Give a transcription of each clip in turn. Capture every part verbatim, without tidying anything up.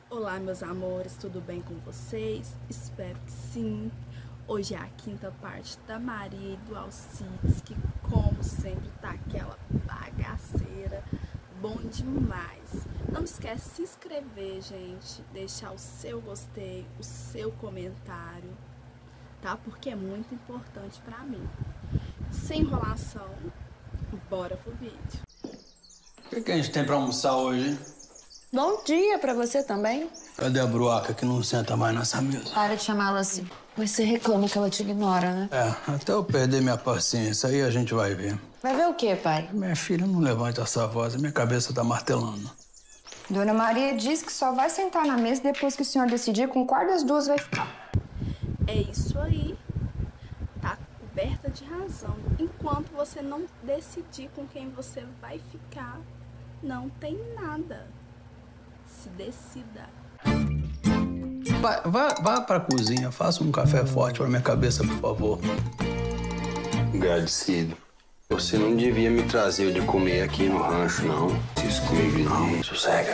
Olá, meus amores, tudo bem com vocês? Espero que sim. Hoje é a quinta parte da Maria e do Alcides, que como sempre tá aquela bagaceira, bom demais. Não esquece de se inscrever, gente, deixar o seu gostei, o seu comentário, tá? Porque é muito importante pra mim. Sem enrolação, bora pro vídeo. O que, que a gente tem pra almoçar hoje? Bom dia pra você também. Cadê a bruaca que não senta mais nessa mesa? Para de chamá-la assim. Você reclama que ela te ignora, né? É, até eu perder minha paciência, aí a gente vai ver. Vai ver o quê, pai? Minha filha não levanta essa voz, a minha cabeça tá martelando. Dona Maria diz que só vai sentar na mesa depois que o senhor decidir com qual das duas vai ficar. É isso aí. Tá coberta de razão. Enquanto você não decidir com quem você vai ficar, não tem nada. Se decida. Vá, vá, vá pra cozinha, faça um café forte pra minha cabeça, por favor. Agradecido. Você não devia me trazer o de comer aqui no rancho, não. Preciso comer não. Sossega.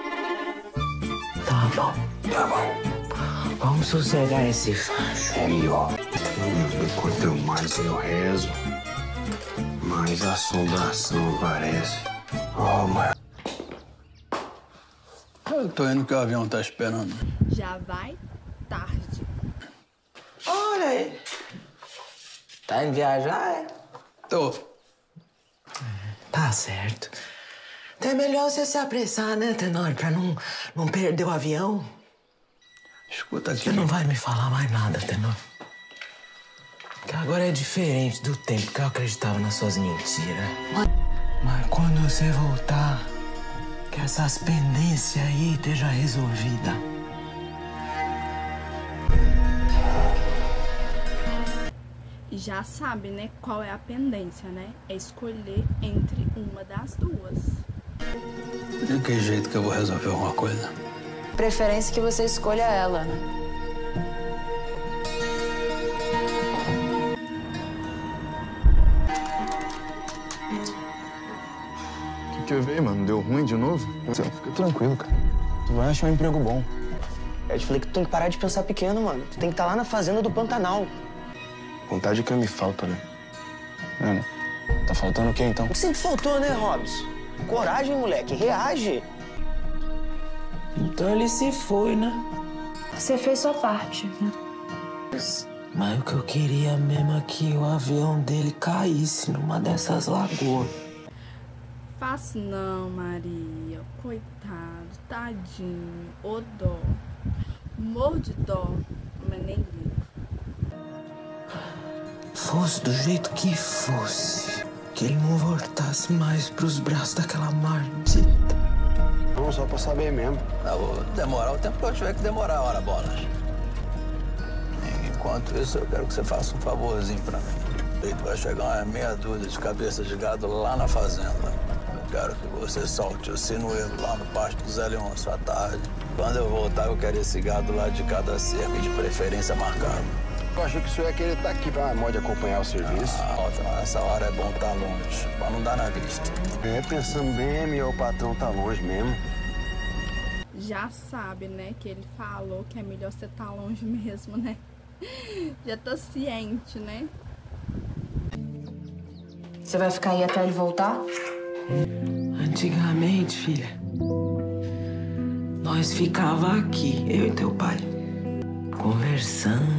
Tá bom. Tá bom. Vamos sossegar esse facho. É melhor. Quanto mais eu rezo, mais assombração aparece. Oh, mãe. Eu tô indo que o avião tá esperando. Já vai tarde. Olha aí. Tá indo viajar, é? Tô. Tá certo. Então é melhor você se apressar, né, Tenório? Pra não, não perder o avião. Escuta aqui. Você não vai me falar mais nada, Tenório. Que agora é diferente do tempo que eu acreditava nas suas mentiras. Mas quando você voltar, que essas pendências aí estejam resolvidas. E já sabe, né, qual é a pendência, né? É escolher entre uma das duas. De que jeito que eu vou resolver alguma coisa? Preferência que você escolha ela, né? O que, que eu vi, mano? Deu ruim de novo? Fica tranquilo, cara. Tu vai achar um emprego bom. Eu te falei que tu tem que parar de pensar pequeno, mano. Tu tem que estar lá na fazenda do Pantanal. Vontade que me falta, né? Mano, tá faltando o quê, então? O que sempre faltou, né, Robson? Coragem, moleque. Reage. Então ele se foi, né? Você fez sua parte, né? Mas o que eu queria mesmo é que o avião dele caísse numa dessas lagoas. Faço não, Maria. Coitado, tadinho. Ô dó. Morro de dó, mas nem ligo. Fosse do jeito que fosse, que ele não voltasse mais pros braços daquela maldita. Não, só pra saber mesmo. Eu vou demorar o tempo que eu tiver que demorar, ora bolas. Enquanto isso, eu quero que você faça um favorzinho pra mim. Tu vai chegar uma meia dúzia de cabeças de gado lá na fazenda. Eu quero que você solte o sinuelo lá no pasto do Zé Leôncio à tarde. Quando eu voltar, eu quero esse gado lá de cada cerca, de preferência marcado. Eu achei que o senhor ia querer estar aqui pra modo de acompanhar o serviço. Ah, essa hora é bom estar longe, pra não dar na vista. É, pensando bem, meu patrão tá longe mesmo. Já sabe, né, que ele falou que é melhor você estar longe mesmo, né? Já tô ciente, né? Você vai ficar aí até ele voltar? Antigamente, filha, nós ficava aqui, eu e teu pai, conversando.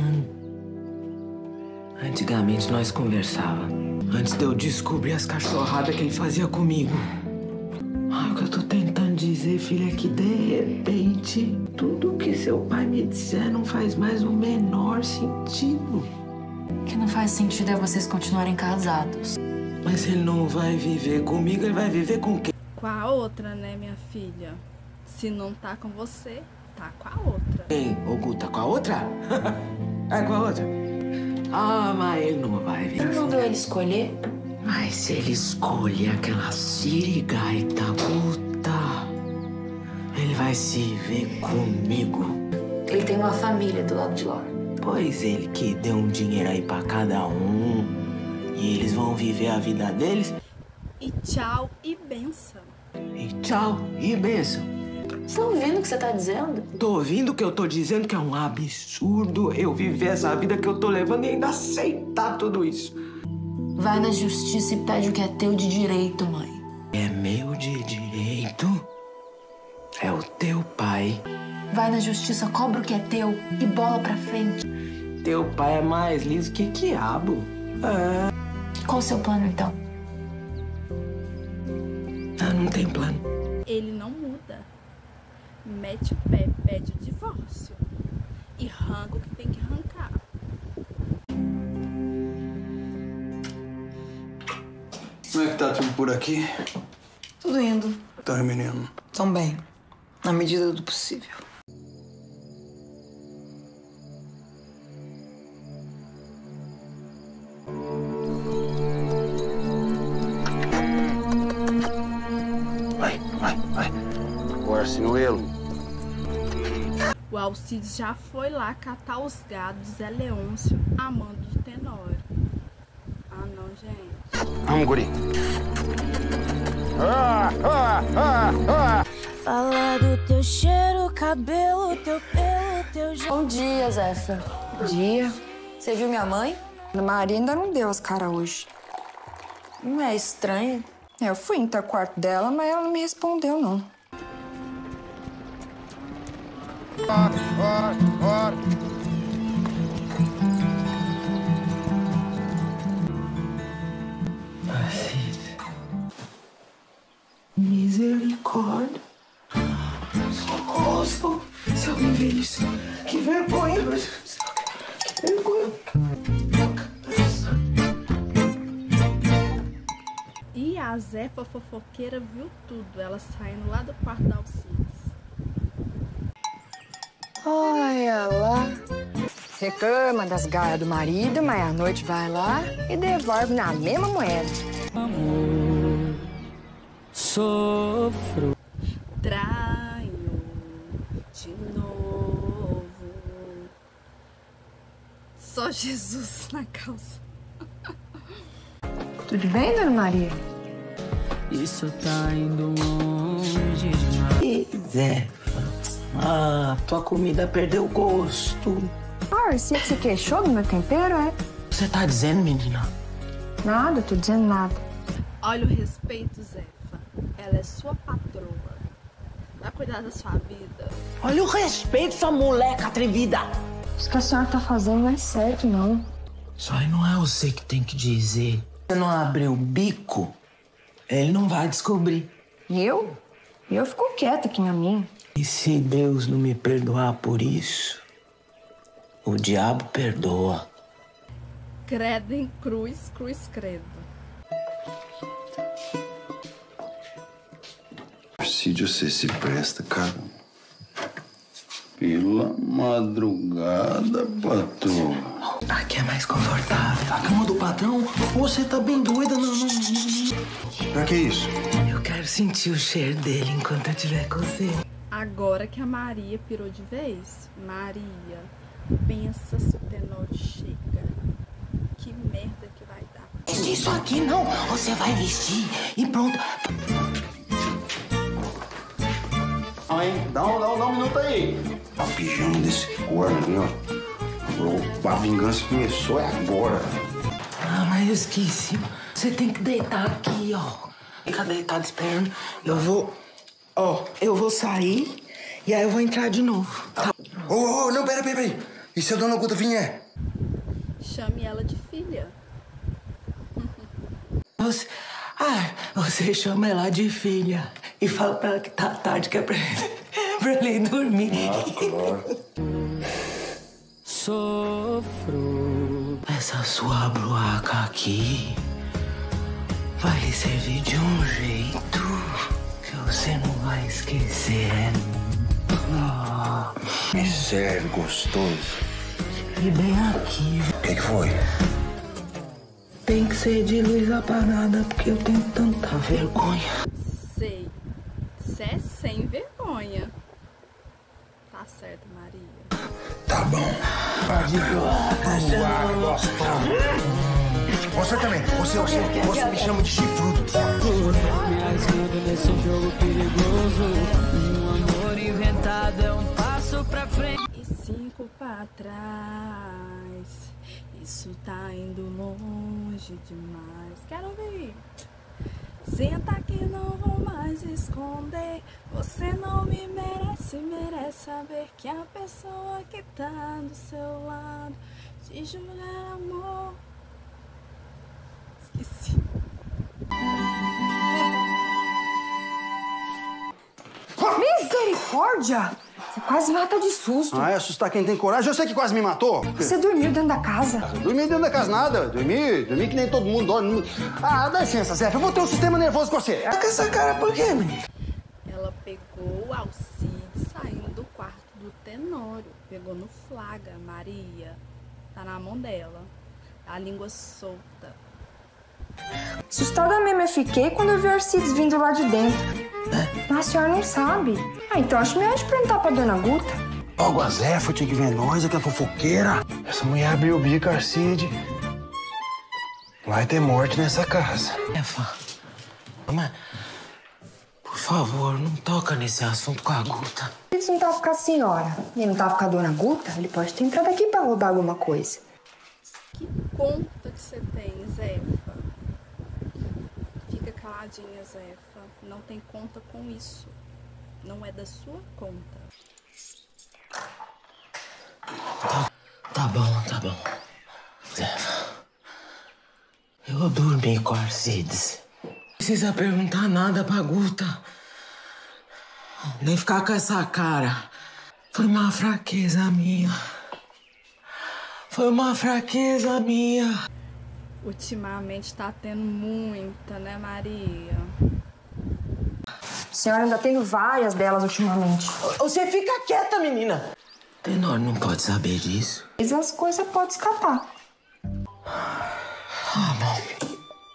Antigamente nós conversava. Antes de eu descobrir as cachorradas que ele fazia comigo. Ah, o que eu tô tentando dizer, filha, é que de repente tudo que seu pai me disser não faz mais o menor sentido. O que não faz sentido é vocês continuarem casados. Mas ele não vai viver comigo, ele vai viver com quem? Com a outra, né, minha filha? Se não tá com você, tá com a outra. Quem? O Gu tá com a outra? É com a outra? Ah, mas ele não vai vir. Você mandou ele escolher? Mas se ele escolher aquela sirigaita puta, ele vai se ver comigo. Ele tem uma família do lado de lá. Pois ele que deu um dinheiro aí pra cada um. E eles vão viver a vida deles. E tchau e benção. E tchau e benção. Você tá ouvindo o que você tá dizendo? Tô ouvindo que eu tô dizendo que é um absurdo eu viver essa vida que eu tô levando e ainda aceitar tudo isso. Vai na justiça e pede o que é teu de direito, mãe. É meu de direito? É o teu pai. Vai na justiça, cobra o que é teu e bola pra frente. Teu pai é mais liso que quiabo. É. Qual o seu plano, então? Ah, não tem plano. Ele não muda. Mete o pé, pede o divórcio. E arranca o que tem que arrancar. Como é que tá tudo por aqui? Tudo indo. Tá, menino? Tão bem. Na medida do possível. Vai, vai, vai. Agora, Sinuelo. O Alcides já foi lá catar os gados de Zé Leôncio, amando do Tenório. Ah, não, gente. Vamos, guri. Fala do teu cheiro, cabelo, teu pelo, teu jeito. Bom dia, Zefa. Bom dia. Você viu minha mãe? A Maria ainda não deu as caras hoje. Não é estranho? É, eu fui entrar no quarto dela, mas ela não me respondeu, não. Bora, bora, bora. Misericórdia. Socorro, se alguém ver isso. Que vergonha. Que vergonha. E a Zefa fofoqueira viu tudo, ela saindo lá do quarto da Alcides. Olha lá. Reclama das gaias do marido, mas à noite vai lá e devolve na mesma moeda. Amor, sofro. Traio de novo. Só Jesus na calça. Tudo bem, dona Maria? Isso tá indo longe demais. Ei, Zé. Ah, tua comida perdeu o gosto. Ah, você se queixou do meu tempero, é? Você tá dizendo, menina? Nada, tô dizendo nada. Olha o respeito, Zefa. Ela é sua patroa. Vai cuidar da sua vida. Olha o respeito, sua moleca atrevida. Isso que a senhora tá fazendo não é certo, não. Só aí não é você que tem que dizer. Se não abrir o bico, ele não vai descobrir. E eu? Eu fico quieta aqui na minha. E se Deus não me perdoar por isso, o diabo perdoa. Credo em cruz, cruz credo. Arcídio, você se presta, cara. Pela madrugada, patroa. Aqui é mais confortável. A cama do patrão, você tá bem doida, não, não, não. Pra que isso? Eu quero sentir o cheiro dele enquanto eu estiver com você. Agora que a Maria pirou de vez, Maria, pensa se o Tenório chega. Que merda que vai dar. Isso aqui não, você vai vestir e pronto. Aí, dá um, dá um, dá um minuto aí. A pijama desse corno ali, ó. A vingança começou, é agora. Ah, mas eu esqueci. Você tem que deitar aqui, ó. Fica deitado esperando. Eu vou... Ó, eu vou sair e aí eu vou entrar de novo. Tá? Ô, oh, oh, não, pera, pera, pera. E se a dona Guta vier? Chame ela de filha. Você... Ah, você chama ela de filha e fala pra ela que tá tarde, que é pra, pra ele ir dormir. Ah, claro. Sofro. Essa sua broaca aqui vai lhe servir de um jeito que você não vai esquecer. Ah, miséria, gostoso. E bem aqui. O que que foi? Tem que ser de luz apagada, porque eu tenho tanta vergonha. Sei. Cê é sem vergonha. Tá certo, Maria. Tá bom. Pode broaca, gostoso. Você também. Você, você, você me chama de chifrudo. Me arriscando nesse jogo perigoso. Um amor lado é um passo pra frente e cinco pra trás. Isso tá indo longe demais. Quero ver. Senta que não vou mais esconder. Você não me merece, merece saber que a pessoa que tá do seu lado te jura amor. Esqueci. Misericórdia! Você quase mata de susto. Ah, é assustar quem tem coragem? Eu sei que quase me matou. Você dormiu dentro da casa. Eu dormi dentro da casa nada. Dormi, dormi que nem todo mundo dorme. Ah, dá licença, Zé. Eu vou ter um sistema nervoso com você. Tá com essa cara por quê, menino? Ela pegou Alcides saindo do quarto do Tenório. Pegou no flagra, Maria. Tá na mão dela. A língua solta. Assustada mesmo eu fiquei quando eu vi o Alcides vindo lá de dentro. Mas a senhora não sabe. Ah, então acho melhor a gente perguntar pra dona Guta. Logo a Zéfa tinha que ver nós, aquela fofoqueira. Essa mulher abriu o bico, Arcide. Vai ter morte nessa casa. Zéfa, mas, por favor, não toca nesse assunto com a Guta. Ele não tava com a senhora, ele não tava com a dona Guta, ele pode ter entrado aqui pra roubar alguma coisa. Que conta que você tem, Zéfa? Fica caladinha, Zéfa. Não tem conta com isso. Não é da sua conta. Tá, tá bom, tá bom. Zéfa, eu dormi com a Arcides. Não precisa perguntar nada pra Guta. Nem ficar com essa cara. Foi uma fraqueza minha. Foi uma fraqueza minha. Ultimamente tá tendo muita, né, Maria? A senhora ainda tem várias delas ultimamente. Você fica quieta, menina. Tenório não pode saber disso. Mas as coisas podem escapar. Ah, bom.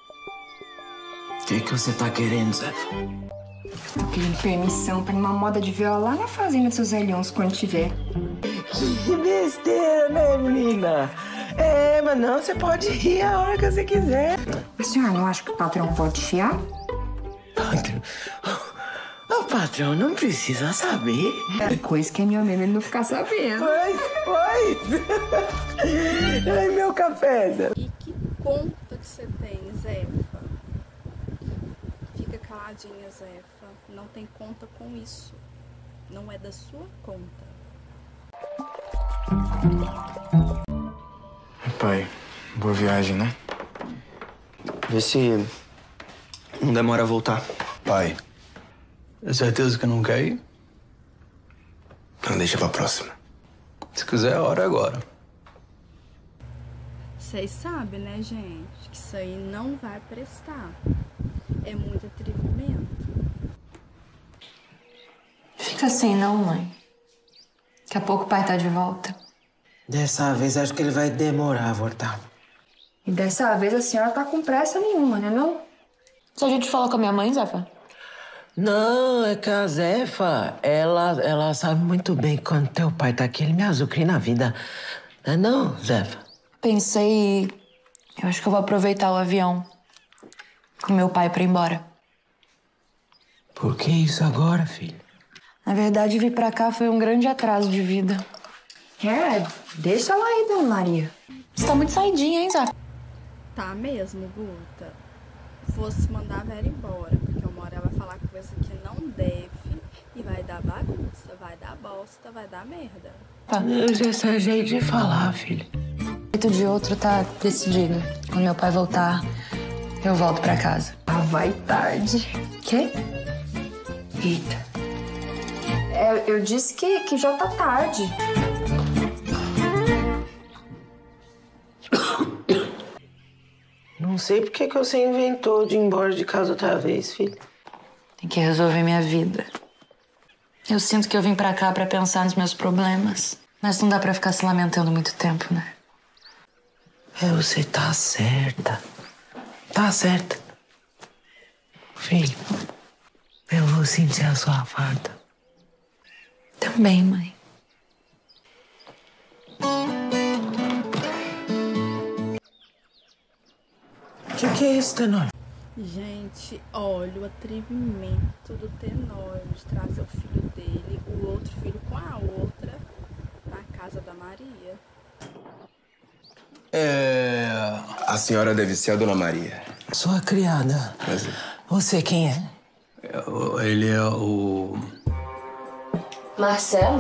O que, que você tá querendo, Zé? Tô querendo permissão pra ir numa moda de viola lá na fazenda dos seus velhões quando tiver. Que besteira, né, menina? É, mas não, você pode ir a hora que você quiser. A senhora não acha que o patrão pode chiar? Patrão? O patrão não precisa saber. É coisa que é meu mesmo ele não ficar sabendo. Pois, pois. Ai, meu café. E que conta que você tem, Zéfa? Fica caladinha, Zéfa. Não tem conta com isso. Não é da sua conta. Pai, boa viagem, né? Vê se não demora a voltar. Pai, é certeza que não quer ir? Então deixa pra próxima. Se quiser, a hora é agora. Vocês sabem, né, gente? Que isso aí não vai prestar. É muito atrevimento. Fica assim, não, mãe. Daqui a pouco o pai tá de volta. Dessa vez, acho que ele vai demorar a voltar. E dessa vez a senhora tá com pressa nenhuma, né não? Você já te falou com a minha mãe, Zéfa? Não, é que a Zéfa, ela, ela sabe muito bem que quando teu pai tá aqui, ele me azucrina a vida. Não é não, Zéfa? Pensei... Eu acho que eu vou aproveitar o avião com meu pai pra ir embora. Por que isso agora, filho? Na verdade, vir pra cá foi um grande atraso de vida. É, deixa ela aí, dona Maria. Você tá muito saidinha, hein, Zé? Tá mesmo, Guta. Fosse mandar a Vera embora, porque uma hora ela vai falar coisa que não deve e vai dar bagunça, vai dar bosta, vai dar merda. Tá. Esse é jeito de falar, filho. Jeito de outro tá decidido. Quando meu pai voltar, eu volto pra casa. Ah, vai tarde. Quê? Eita. É, eu disse que, que já tá tarde. Não sei por que que você inventou de ir embora de casa outra vez, filho. Tem que resolver minha vida. Eu sinto que eu vim pra cá pra pensar nos meus problemas. Mas não dá pra ficar se lamentando muito tempo, né? É, você tá certa. Tá certa. Filho, eu vou sentir a sua falta. Também, mãe. O que, que é isso, Tenório? Gente, olha o atrevimento do Tenório de trazer o filho dele, o outro filho com a outra, na casa da Maria. É... A senhora deve ser a Dona Maria. Sua criada. Prazer. Você quem é? Ele é o... Marcelo?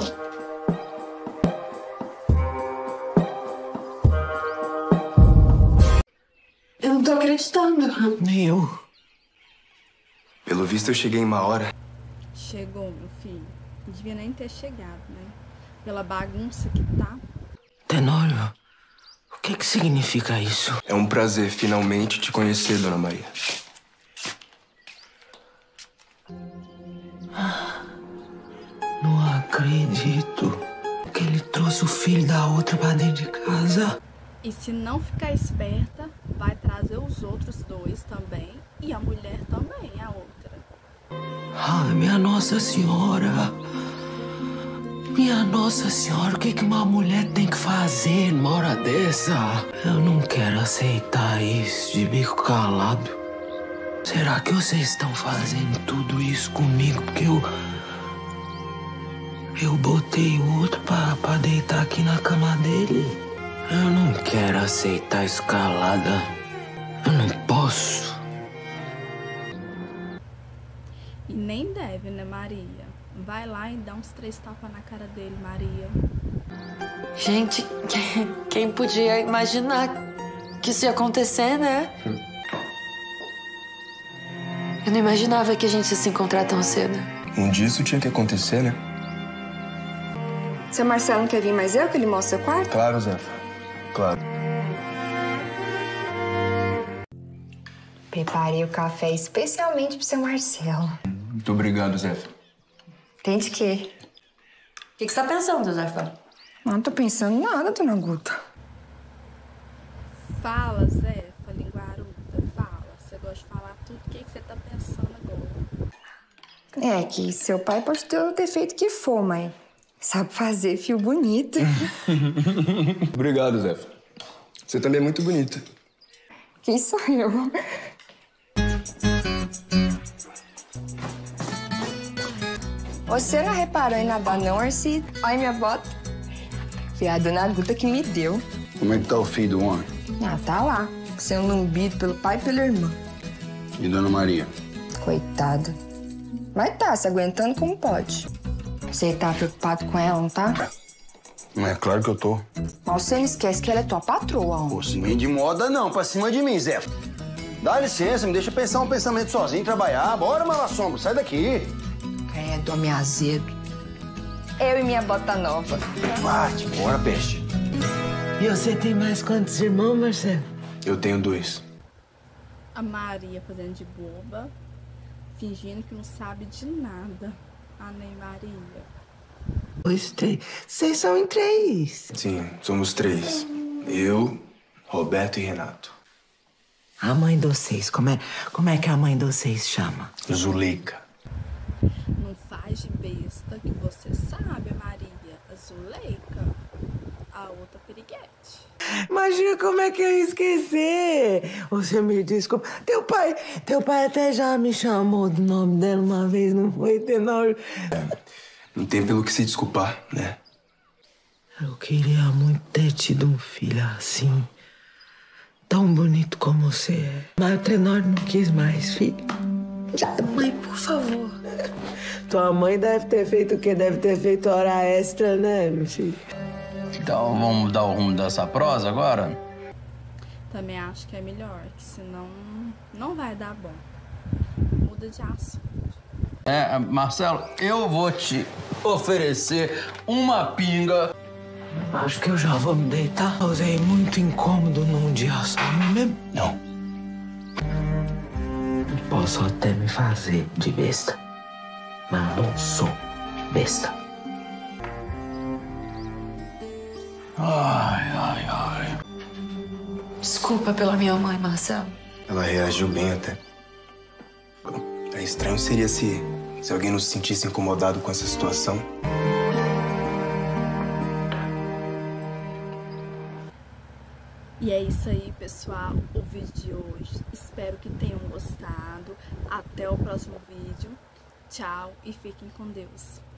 Eu não tô acreditando. Nem eu. Pelo visto, eu cheguei em uma hora. Chegou, meu filho. Não devia nem ter chegado, né? Pela bagunça que tá. Tenório, o que que significa isso? É um prazer finalmente te conhecer, Dona Maria. Não acredito que ele trouxe o filho da outra pra dentro de casa. E se não ficar esperta, vai trazer os outros dois também. E a mulher também, a outra. Ai, minha Nossa Senhora. Minha Nossa Senhora, o que que uma mulher tem que fazer numa hora dessa? Eu não quero aceitar isso de bico calado. Será que vocês estão fazendo tudo isso comigo porque eu... Eu botei o outro pra, pra deitar aqui na cama dele? Eu não quero aceitar isso calada. Eu não posso. E nem deve, né, Maria? Vai lá e dá uns três tapas na cara dele, Maria. Gente, quem podia imaginar que isso ia acontecer, né? Eu não imaginava que a gente ia se encontrar tão cedo. Um dia isso tinha que acontecer, né? Seu Marcelo não quer vir mais eu que ele mostra seu quarto? Claro, Zefa. Claro. Preparei o café especialmente pro seu Marcelo. Muito obrigado, Zefa. Tem de quê? O que, que você tá pensando, Zefa? Não tô pensando em nada, dona Guta. Fala, Zefa, linguaruda, fala. Você gosta de falar tudo. O que, que você tá pensando agora? É que seu pai pode ter o defeito que for, mas sabe fazer fio bonito. Obrigado, Zefa. Você também é muito bonita. Quem sou eu? Você não reparou em nada não, Arcide? Olha minha bota. Foi a dona Guta que me deu. Como é que tá o filho do homem? Ah, tá lá. Sendo lambido pelo pai e pela irmã. E Dona Maria? Coitada. Mas tá se aguentando como pode. Você tá preocupado com ela, não tá? Mas é claro que eu tô. Mas você não esquece que ela é tua patroa, homem. Pô, sem de moda não, pra cima de mim, Zé. Dá licença, me deixa pensar um pensamento sozinho, trabalhar. Bora, Malassombro, sai daqui. Credo, homem azedo. Eu e minha bota nova. Bate, bora, peste. E você tem mais quantos irmãos, Marcelo? Eu tenho dois. A Maria fazendo de boba, fingindo que não sabe de nada. A Ney Maria. Dois, três. Vocês são em três. Sim, somos três. Eu, Roberto e Renato. A mãe de vocês, como é, como é que a mãe de vocês chama? Zuleika. Não faz de besta que você sabe, Maria. A Zuleika, a outra piriguete. Imagina como é que eu ia esquecer. Você me desculpa. Teu pai, teu pai até já me chamou do nome dela uma vez, não foi, Tenório? É, não tem pelo que se desculpar, né? Eu queria muito ter tido um filho assim, tão bonito como você é. Mas o Tenório não quis mais, filho. Mãe, por favor. Tua mãe deve ter feito o que? Deve ter feito hora extra, né, meu filho? Então vamos mudar o rumo dessa prosa agora? Também acho que é melhor, que senão não vai dar bom. Muda de assunto. É, Marcelo, eu vou te oferecer uma pinga. Acho que eu já vou me deitar. Causei muito incômodo num dia só, não é mesmo? Não. Posso até me fazer de besta, mas não sou besta. Ai, ai, ai. Desculpa pela minha mãe, Marcelo. Ela reagiu bem até. É estranho seria se, se alguém não se sentisse incomodado com essa situação. E é isso aí, pessoal, o vídeo de hoje. Espero que tenham gostado. Até o próximo vídeo. Tchau e fiquem com Deus.